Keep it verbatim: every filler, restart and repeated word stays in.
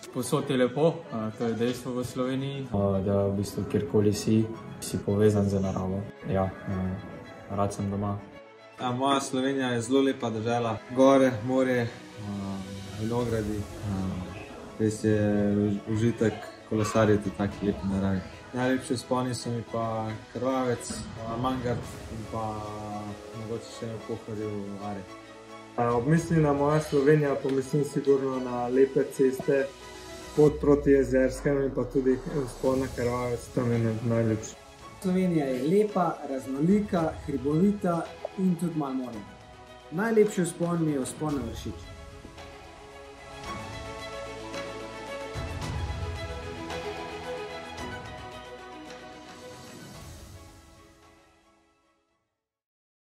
Povsod je lepo, to je dejstvo v Sloveniji, da v bistvu kjerkoli si, si povezan z naravo. Ja, rad sem doma. Ja, moja Slovenija je zelo lepa država. Gore, morje, vinogradi. Res je užitek kolesariti v taki lepi naravi. Najlepši spomini so mi pa Krvavec, Mangart in pa mogoče še v Pohorju Are. Ob misli na moja Slovenija pomislim sigurno na lepe ceste, pot proti Jezerskem in pa tudi vzpon na Krvavec, tam je najlepši. Slovenija je lepa, raznolika, hribovita in tudi malo morja. Najlepši vzpon mi je vzpon na Vršič.